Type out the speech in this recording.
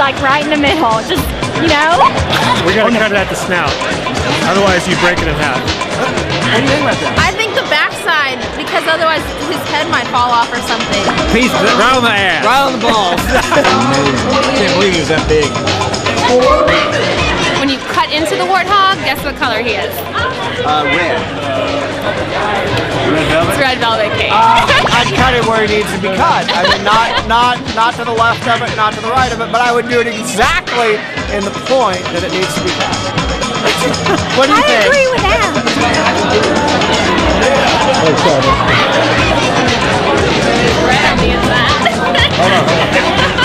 like right in the middle, just, you know? We're gonna cut it at the snout. Otherwise you break it in half. What do you think about that? I think the backside, because otherwise his head might fall off or something. Piece right on the ass. Right on the balls. I can't believe he was that big. When you cut into the warthog, guess what color he is? Red. It's red velvet cake. I'd cut it where it needs to be cut. I mean, not to the left of it, not to the right of it, but I would do it exactly in the point that it needs to be cut. What do you think? I agree with that. Red on the inside. Hold on.